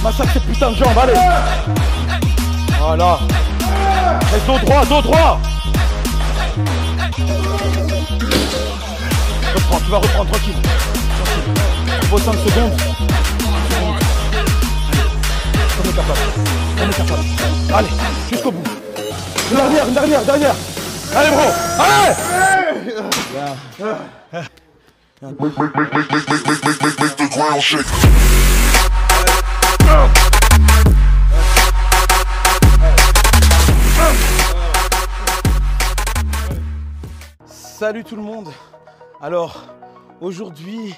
Massacre cette putain de jambe, allez. Voilà. Reste dos droit, dos droit. Reprends, tu vas reprendre tranquille. Il faut 5 secondes. On est capable. On est capable. Allez, jusqu'au bout. Une dernière. Allez, bro. Allez. Make the ground shake. Salut tout le monde. Alors, aujourd'hui,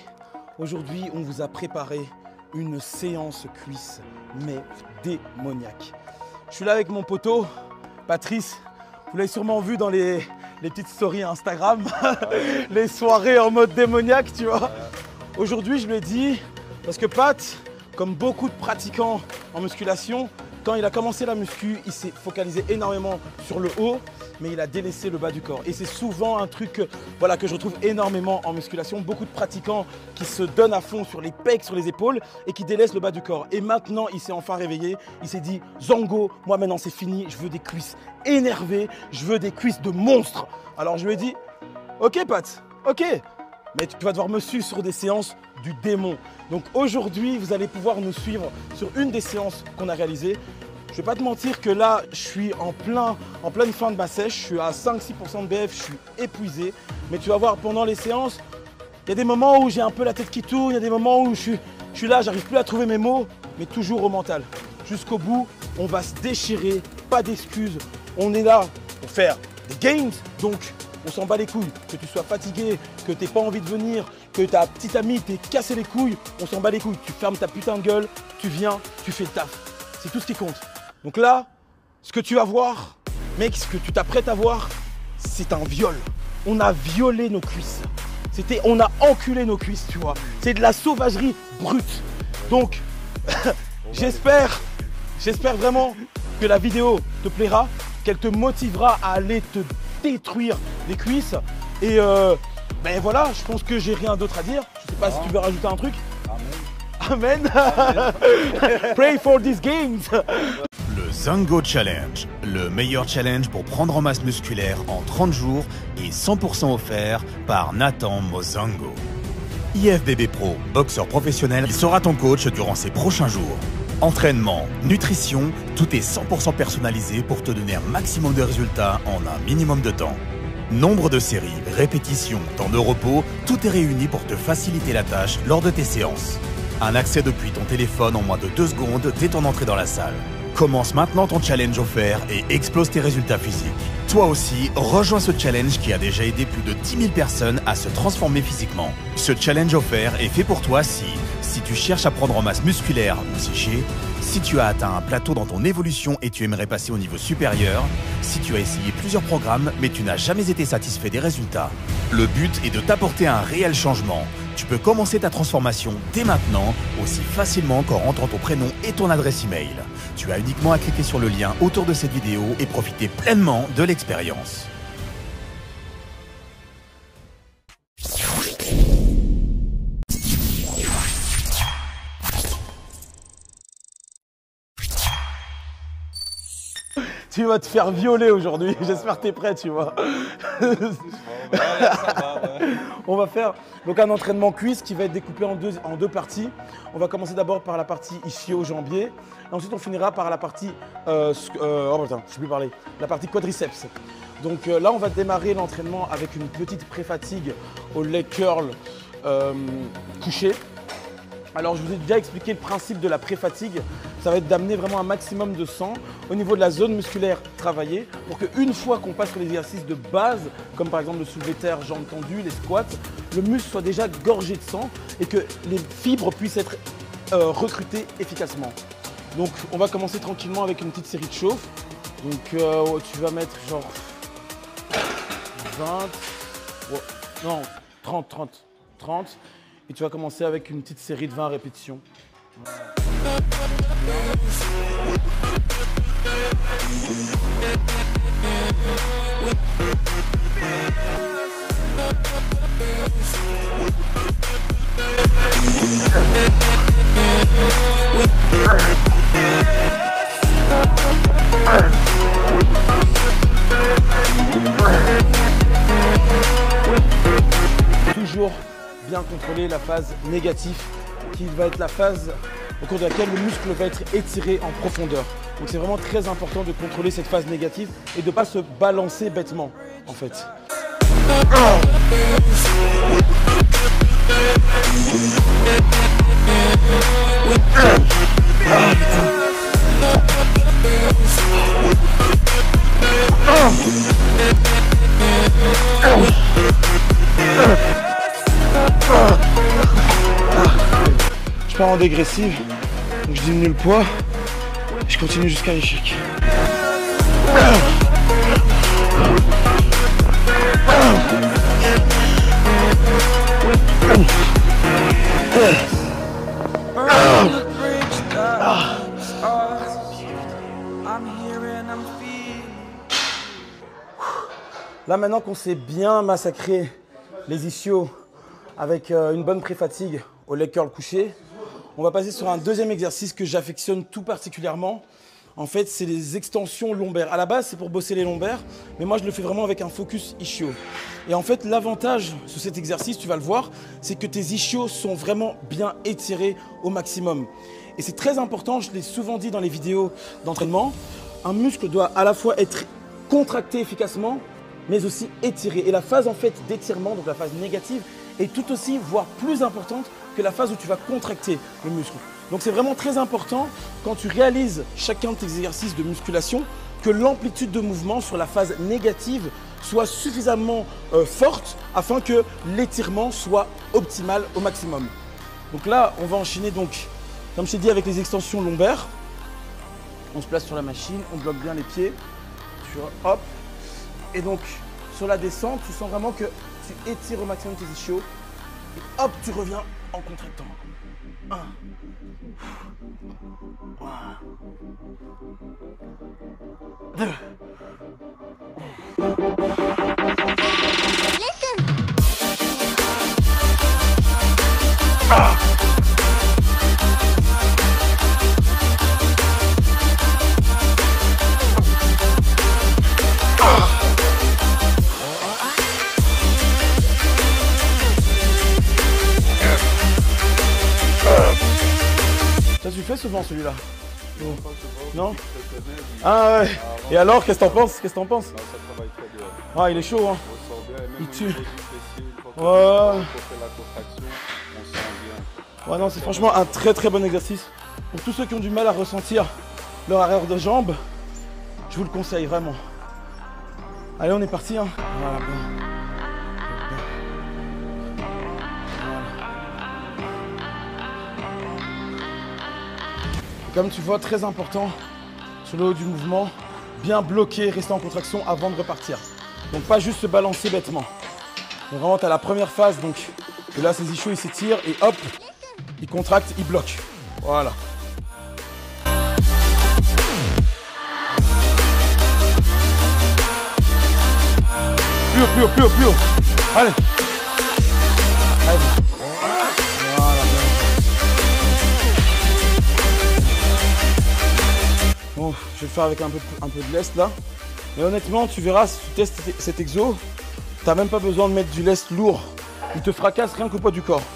on vous a préparé une séance cuisse, mais démoniaque. Je suis là avec mon poteau, Patrice. Vous l'avez sûrement vu dans les petites stories Instagram, les soirées en mode démoniaque, tu vois. Aujourd'hui, je lui ai dit, parce que Pat, comme beaucoup de pratiquants en musculation, quand il a commencé la muscu, il s'est focalisé énormément sur le haut, mais il a délaissé le bas du corps. Et c'est souvent un truc que je retrouve énormément en musculation. Beaucoup de pratiquants qui se donnent à fond sur les pecs, sur les épaules et qui délaissent le bas du corps. Et maintenant, il s'est enfin réveillé. Il s'est dit, Zango, moi maintenant c'est fini, je veux des cuisses énervées, je veux des cuisses de monstre. Alors je lui ai dit, ok Pat, ok, mais tu vas devoir me suivre sur des séances du démon. Donc aujourd'hui, vous allez pouvoir nous suivre sur une des séances qu'on a réalisées. Je vais pas te mentir que là, je suis en pleine fin de ma sèche. Je suis à 5-6% de BF, je suis épuisé. Mais tu vas voir, pendant les séances, il y a des moments où j'ai un peu la tête qui tourne, il y a des moments où je suis là, j'arrive plus à trouver mes mots, mais toujours au mental. Jusqu'au bout, on va se déchirer, pas d'excuses. On est là pour faire des gains, donc on s'en bat les couilles. Que tu sois fatigué, que tu n'aies pas envie de venir, que ta petite amie t'ait cassé les couilles, on s'en bat les couilles. Tu fermes ta putain de gueule, tu viens, tu fais le taf. C'est tout ce qui compte. Donc là, ce que tu vas voir, mec, ce que tu t'apprêtes à voir, c'est un viol. On a violé nos cuisses. On a enculé nos cuisses, tu vois. C'est de la sauvagerie brute. Donc, j'espère vraiment que la vidéo te plaira, qu'elle te motivera à aller te détruire les cuisses. Et ben voilà, je pense que j'ai rien d'autre à dire. Je sais pas si tu veux rajouter un truc. Amen. Pray for these games. Le Zango Challenge, le meilleur challenge pour prendre en masse musculaire en 30 jours et 100% offert par Nathan Mozango. IFBB Pro, boxeur professionnel, il sera ton coach durant ces prochains jours. Entraînement, nutrition, tout est 100% personnalisé pour te donner un maximum de résultats en un minimum de temps. Nombre de séries, répétitions, temps de repos, tout est réuni pour te faciliter la tâche lors de tes séances. Un accès depuis ton téléphone en moins de 2 secondes dès ton entrée dans la salle. Commence maintenant ton challenge offert et explose tes résultats physiques. Toi aussi, rejoins ce challenge qui a déjà aidé plus de 10 000 personnes à se transformer physiquement. Ce challenge offert est fait pour toi si tu cherches à prendre en masse musculaire ou psyché, si tu as atteint un plateau dans ton évolution et tu aimerais passer au niveau supérieur, si tu as essayé plusieurs programmes mais tu n'as jamais été satisfait des résultats. Le but est de t'apporter un réel changement. Tu peux commencer ta transformation dès maintenant, aussi facilement qu'en rentrant ton prénom et ton adresse email. Tu as uniquement à cliquer sur le lien autour de cette vidéo et profiter pleinement de l'expérience. Tu vas te faire violer aujourd'hui. J'espère que tu es prêt, tu vois. On va faire donc un entraînement cuisse qui va être découpé en deux parties. On va commencer d'abord par la partie ischio-jambier. Et ensuite, on finira par la partie la partie quadriceps. Donc là, on va démarrer l'entraînement avec une petite pré-fatigue au leg curl couché. Alors, je vous ai déjà expliqué le principe de la pré-fatigue. Ça va être d'amener vraiment un maximum de sang au niveau de la zone musculaire travaillée pour qu'une fois qu'on passe sur les exercices de base, comme par exemple le soulevé de terre, jambes tendues, les squats, le muscle soit déjà gorgé de sang et que les fibres puissent être recrutées efficacement. Donc, on va commencer tranquillement avec une petite série de chauffe. Donc, tu vas mettre genre 30. Et tu vas commencer avec une petite série de 20 répétitions. contrôler la phase négative, qui va être la phase au cours de laquelle le muscle va être étiré en profondeur. Donc c'est vraiment très important de contrôler cette phase négative et de ne pas se balancer bêtement en fait. Je pars en dégressive, donc je diminue le poids et je continue jusqu'à l'échec. Là maintenant qu'on s'est bien massacré les ischios avec une bonne pré-fatigue au leg curl couché, on va passer sur un deuxième exercice que j'affectionne tout particulièrement. En fait, c'est les extensions lombaires. À la base, c'est pour bosser les lombaires, mais moi, je le fais vraiment avec un focus ischio. Et en fait, l'avantage sur cet exercice, tu vas le voir, c'est que tes ischios sont vraiment bien étirés au maximum. Et c'est très important, je l'ai souvent dit dans les vidéos d'entraînement, un muscle doit à la fois être contracté efficacement, mais aussi étiré. Et la phase en fait d'étirement, donc la phase négative, est tout aussi, voire plus importante que la phase où tu vas contracter le muscle. Donc c'est vraiment très important quand tu réalises chacun de tes exercices de musculation que l'amplitude de mouvement sur la phase négative soit suffisamment forte afin que l'étirement soit optimal au maximum. Donc là, on va enchaîner donc, comme je t'ai dit, avec les extensions lombaires. On se place sur la machine, on bloque bien les pieds, hop. Et donc sur la descente, tu sens vraiment que tu étires au maximum tes ischios et hop, tu reviens en contractant. 1. 2. Ça tu fais souvent celui-là? Non? Ah ouais. Et alors, qu'est-ce que t'en penses? Qu'est-ce que t'en penses? Ça travaille très bien. Ah, il est chaud, hein. On sent bien. Il Même tue. au niveau du fessier, une fois Ouais. qu'on fait la contraction, on sent bien. Ouais, non, c'est franchement un très très bon exercice. Pour tous ceux qui ont du mal à ressentir leur arrière de jambe, je vous le conseille vraiment. Allez, on est parti, hein. Voilà, bien. Comme tu vois, très important sur le haut du mouvement, bien bloquer, rester en contraction avant de repartir. Donc pas juste se balancer bêtement. Donc vraiment, tu as la première phase, donc et là, ces ischios, ils s'étirent et hop, ils contractent, ils bloquent. Voilà. Plus haut, plus haut, plus haut, plus haut. Allez. Allez. Voilà, bien. Bon, je vais le faire avec un peu de lest là. Mais honnêtement, tu verras, si tu testes cet exo, tu n'as même pas besoin de mettre du lest lourd. Il te fracasse rien qu'au poids du corps.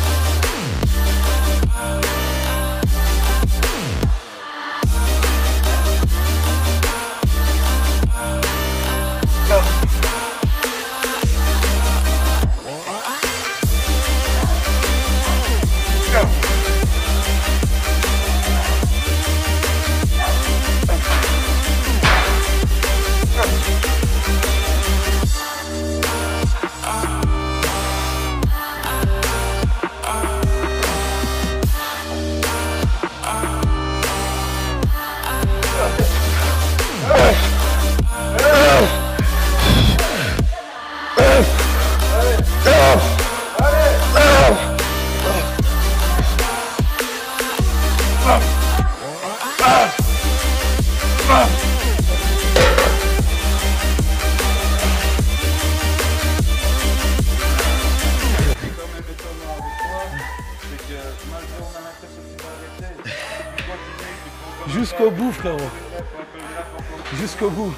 Jusqu'au bout, frérot. Jusqu'au bout.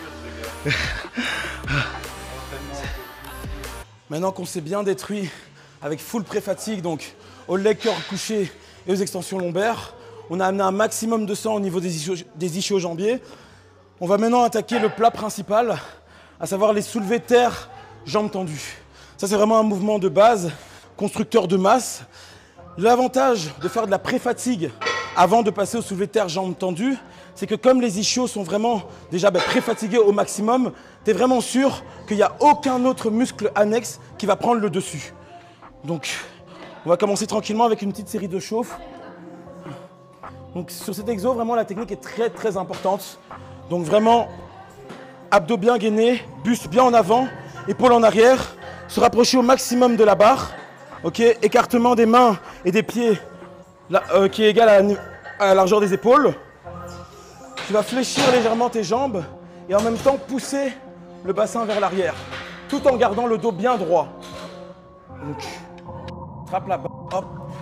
Maintenant qu'on s'est bien détruit avec full pré-fatigue, donc au leg curl couché et aux extensions lombaires. On a amené un maximum de sang au niveau des ischio-jambiers. On va maintenant attaquer le plat principal, à savoir les soulevés de terre, jambes tendues. Ça, c'est vraiment un mouvement de base, constructeur de masse. L'avantage de faire de la pré-fatigue avant de passer au soulevé de terre, jambes tendues, c'est que comme les ischios sont vraiment déjà pré-fatigués au maximum, tu es vraiment sûr qu'il n'y a aucun autre muscle annexe qui va prendre le dessus. Donc, on va commencer tranquillement avec une petite série de chauffe. Donc, sur cet exo, vraiment, la technique est très, très importante. Donc, vraiment, abdos bien gainés, buste bien en avant, épaules en arrière, se rapprocher au maximum de la barre. Ok, écartement des mains et des pieds qui est égal à la largeur des épaules. Tu vas fléchir légèrement tes jambes et en même temps pousser le bassin vers l'arrière, tout en gardant le dos bien droit. Donc, trappe la barre, hop.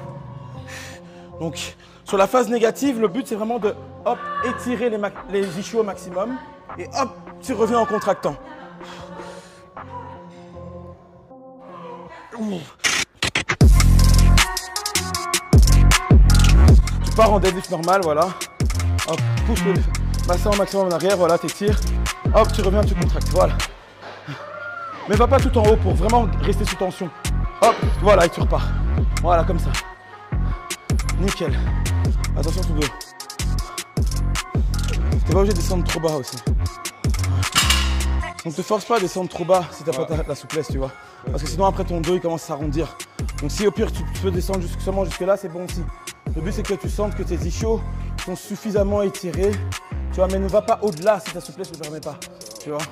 Donc, sur la phase négative, le but c'est vraiment de hop, étirer les ischios au maximum et hop, tu reviens en contractant. Tu pars en deadlift normal, voilà. Hop, pousse le bassin au maximum en arrière, voilà, t'étires. Hop, tu reviens, tu contractes, voilà. Mais va pas tout en haut pour vraiment rester sous tension. Hop, voilà, et tu repars. Voilà, comme ça. Nickel. Attention tout dos. T'es pas obligé de descendre trop bas aussi. On ne te force pas à descendre trop bas si t'as pas la souplesse, tu vois. Parce que sinon après ton dos il commence à s'arrondir. Donc si au pire tu peux descendre seulement jusque là, c'est bon aussi. Le but c'est que tu sentes que tes ischios sont suffisamment étirés. Tu vois, mais ne va pas au-delà si ta souplesse ne le permet pas. Tu vois.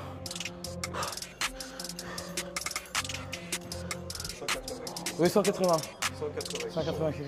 180. Oui, 180. 180 kg.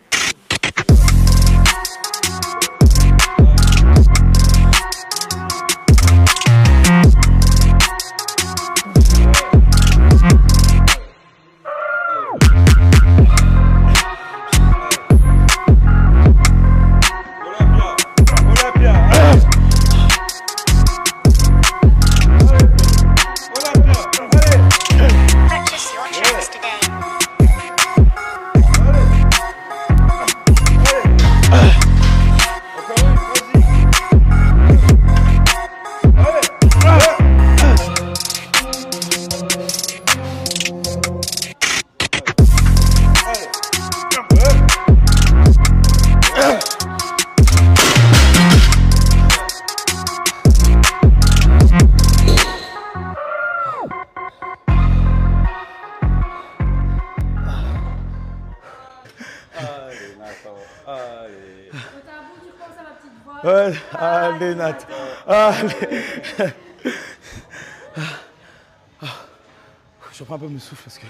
Ouais, allez Nat, allez. Je reprends un peu mon souffle parce que...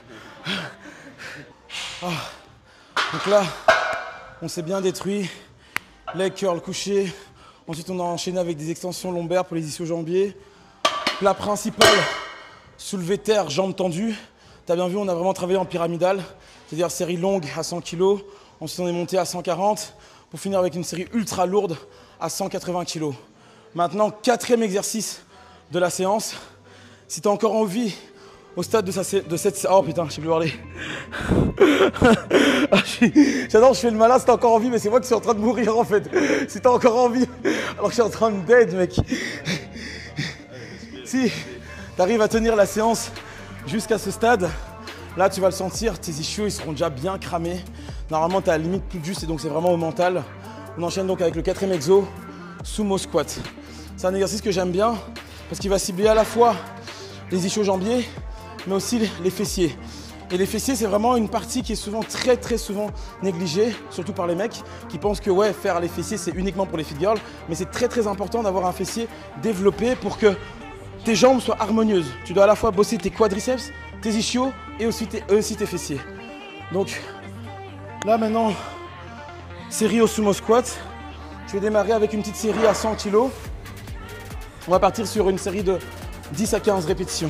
Donc là, on s'est bien détruit. Leg curl couché. Ensuite, on a enchaîné avec des extensions lombaires pour les ischio-jambiers. Plat principal, soulevé de terre, jambes tendues. Tu as bien vu, on a vraiment travaillé en pyramidal. C'est-à-dire série longue à 100 kg. Ensuite, on est monté à 140 pour finir avec une série ultra lourde à 180 kg. Maintenant, 4e exercice de la séance. Si tu as encore envie, au stade de cette... Oh putain, je sais plus parler. J'adore, je fais le malin, si t'as encore envie, mais c'est moi qui suis en train de mourir en fait. Si t'as encore envie, alors que je suis en train de dead, mec. Si t'arrives à tenir la séance jusqu'à ce stade, là tu vas le sentir, tes ischios ils seront déjà bien cramés. Normalement t'es à la limite plus de juste et donc c'est vraiment au mental. On enchaîne donc avec le 4e exo, sumo squat. C'est un exercice que j'aime bien parce qu'il va cibler à la fois les ischio-jambiers mais aussi les fessiers. Et les fessiers, c'est vraiment une partie qui est souvent très souvent négligée, surtout par les mecs qui pensent que ouais, faire les fessiers c'est uniquement pour les fit girls, mais c'est très important d'avoir un fessier développé pour que tes jambes soient harmonieuses. Tu dois à la fois bosser tes quadriceps, tes ischios et aussi tes fessiers. Donc là maintenant, série au sumo squat. Je vais démarrer avec une petite série à 100 kg. On va partir sur une série de 10 à 15 répétitions.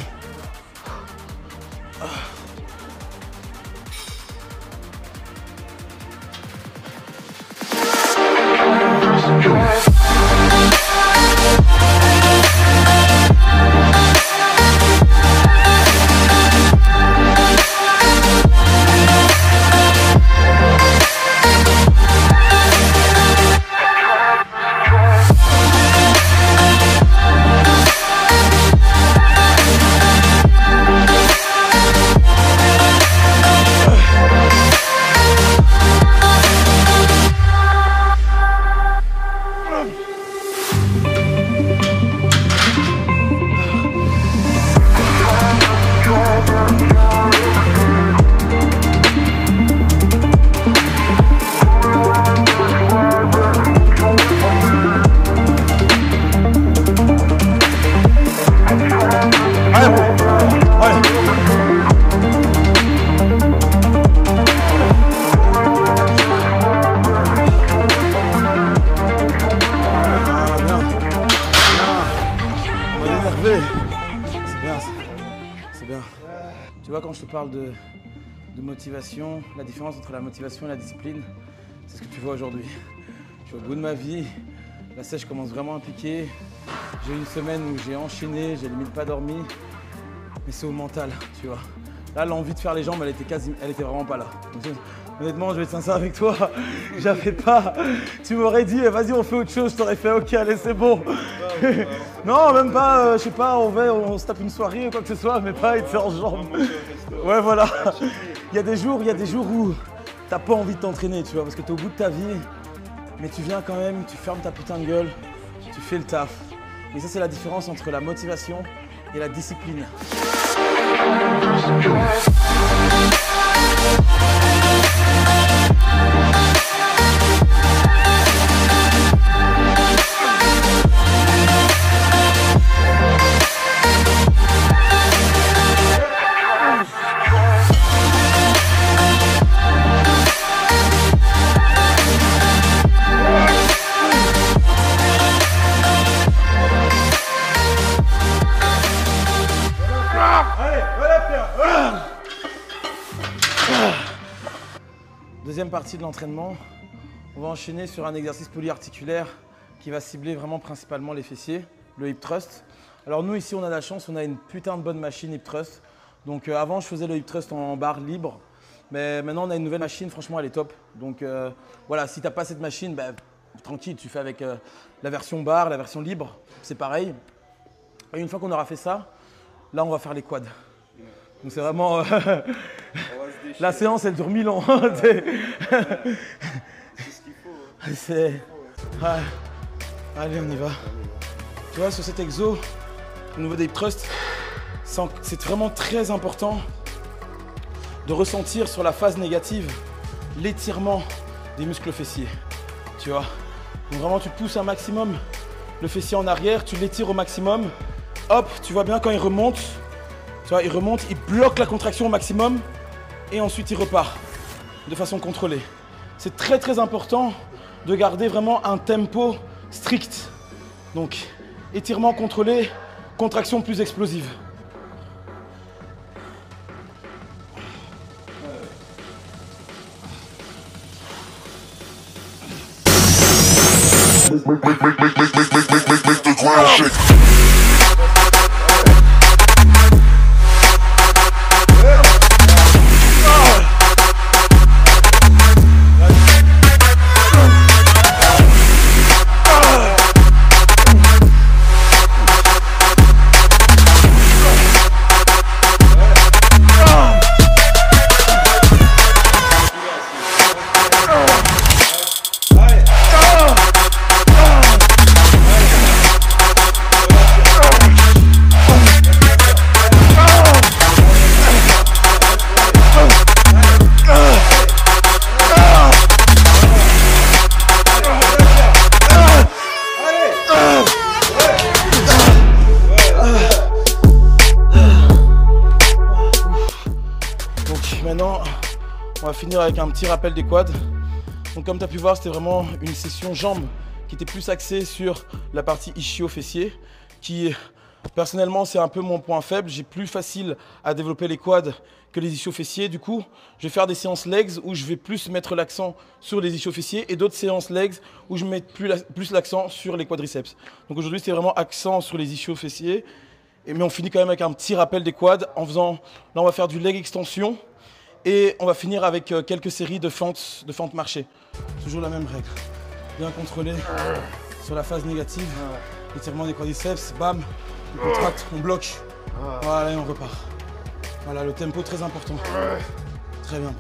vois, quand je te parle de motivation, la différence entre la motivation et la discipline, c'est ce que tu vois aujourd'hui. Je suis au bout de ma vie, la sèche commence vraiment à piquer. J'ai eu une semaine où j'ai enchaîné, j'ai limite pas dormi, mais c'est au mental, tu vois. Là, l'envie de faire les jambes, elle était vraiment pas là. Honnêtement, je vais être sincère avec toi, j'avais pas. Tu m'aurais dit, vas-y, on fait autre chose, je t'aurais fait, ok, allez, c'est bon. Non, même pas, je sais pas, on se tape une soirée ou quoi que ce soit, mais pas être en jambes. Ouais, voilà. Il y a des jours où t'as pas envie de t'entraîner, tu vois, parce que t'es au bout de ta vie, mais tu viens quand même, tu fermes ta putain de gueule, tu fais le taf. Et ça, c'est la différence entre la motivation et la discipline. Deuxième partie de l'entraînement, on va enchaîner sur un exercice polyarticulaire qui va cibler vraiment principalement les fessiers, le hip thrust. Alors nous ici on a la chance, on a une putain de bonne machine hip thrust. Donc avant je faisais le hip thrust en barre libre, mais maintenant on a une nouvelle machine, franchement elle est top. Donc voilà, si tu n'as pas cette machine, bah, tranquille, tu fais avec la version barre, la version libre, c'est pareil. Et une fois qu'on aura fait ça, là on va faire les quads. Donc c'est vraiment… la séance elle dure 1000 ans. C'est ce qu'il faut. Ouais. Allez, on y va. Tu vois, sur cet exo, au niveau des hip thrusts, c'est vraiment très important de ressentir sur la phase négative l'étirement des muscles fessiers. Tu vois, donc vraiment tu pousses un maximum le fessier en arrière, tu l'étires au maximum. Hop, tu vois bien quand il remonte, tu vois, il remonte, il bloque la contraction au maximum et ensuite il repart de façon contrôlée. C'est très très important de garder vraiment un tempo strict. Donc, étirement contrôlé, contraction plus explosive. Maintenant, on va finir avec un petit rappel des quads. Donc comme tu as pu voir, c'était vraiment une session jambes qui était plus axée sur la partie ischio-fessier, qui personnellement c'est un peu mon point faible. J'ai plus facile à développer les quads que les ischio-fessiers. Du coup, je vais faire des séances legs où je vais plus mettre l'accent sur les ischio-fessiers et d'autres séances legs où je mets plus l'accent sur les quadriceps. Donc aujourd'hui, c'était vraiment accent sur les ischio-fessiers. Mais on finit quand même avec un petit rappel des quads en faisant, là on va faire du leg extension. Et on va finir avec quelques séries de fentes marchées. Toujours la même règle. Bien contrôlé sur la phase négative. Étirement des quadriceps, bam, on contracte, on bloque. Voilà, et on repart. Voilà, le tempo très important. Très bien.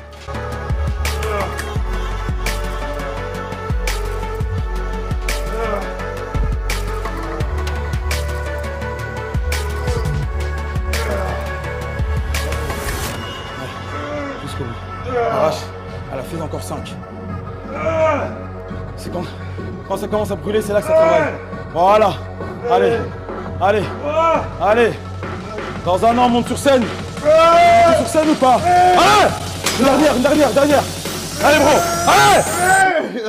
Arrache, à la fais encore 5. C'est quand ça commence à brûler, c'est là que ça travaille. Voilà, allez, allez, allez. Dans un an, monte sur scène. Monte sur scène ou pas? Allez, une dernière. Allez bro, allez.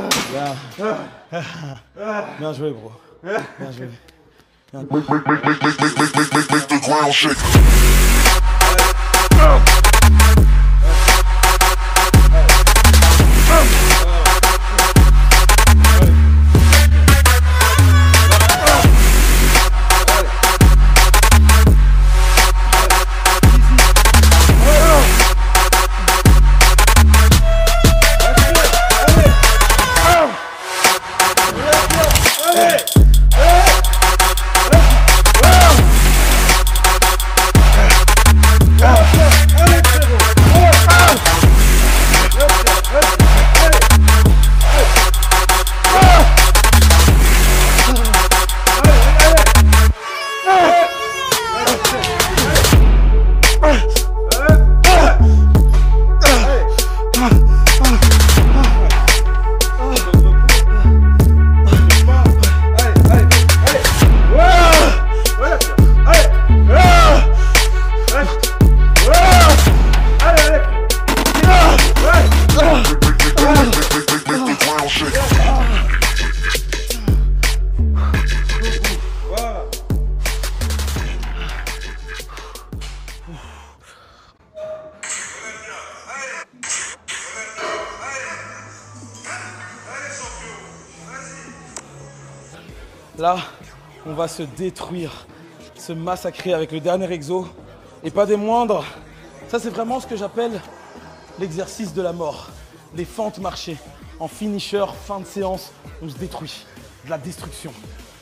Bien joué bro, bien joué. Bien. Là, on va se détruire, se massacrer avec le dernier exo. Et pas des moindres. Ça, c'est vraiment ce que j'appelle l'exercice de la mort. Les fentes marchées. En finisher, fin de séance, on se détruit. De la destruction.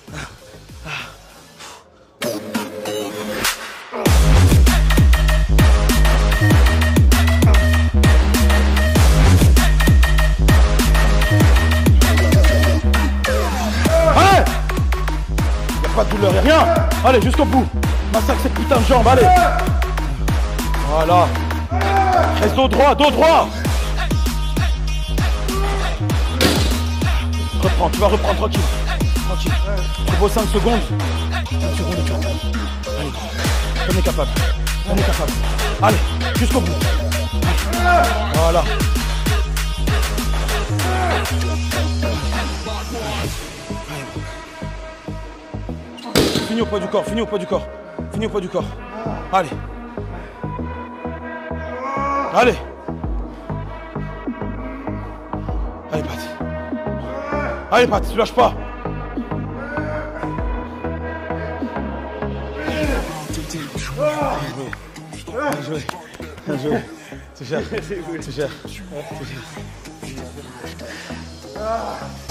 Pas de douleur, y'a rien. Allez, jusqu'au bout. Massacre cette putain de jambe, allez. Voilà. Reste dos droit, dos droit. Reprends, tu vas reprendre tranquille. Tranquille. Tu vaux 5 secondes. 5 secondes et tu reprends. Allez, on est capable. On est capable. Allez, jusqu'au bout. Voilà. Finis au poids du corps, finis au poids du corps. Finis au poids du corps. Allez. Allez. Allez, Pat. Allez, Pat, tu lâches pas. Bien joué. Bien joué. Tu gères. Tu gères. Tu gères.